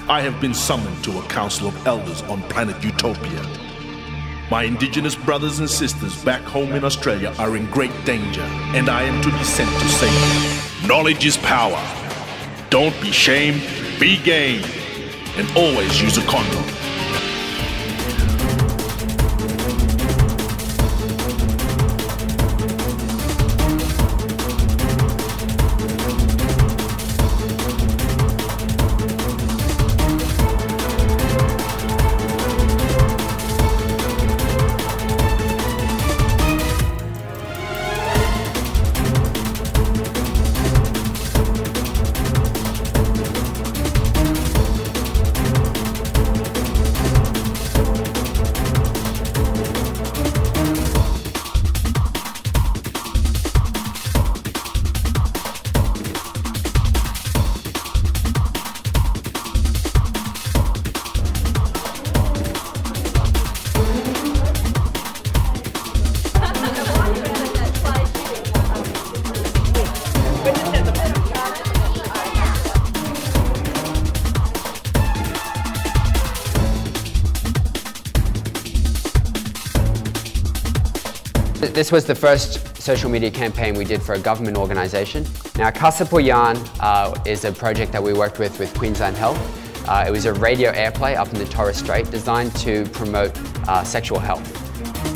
I have been summoned to a council of elders on planet Utopia. My indigenous brothers and sisters back home in Australia are in great danger, and I am to be sent to save them. Knowledge is power. Don't be shamed, be game, and always use a condom. This was the first social media campaign we did for a government organisation. Now, Casa por Yarn is a project that we worked with Queensland Health. It was a radio airplay up in the Torres Strait designed to promote sexual health.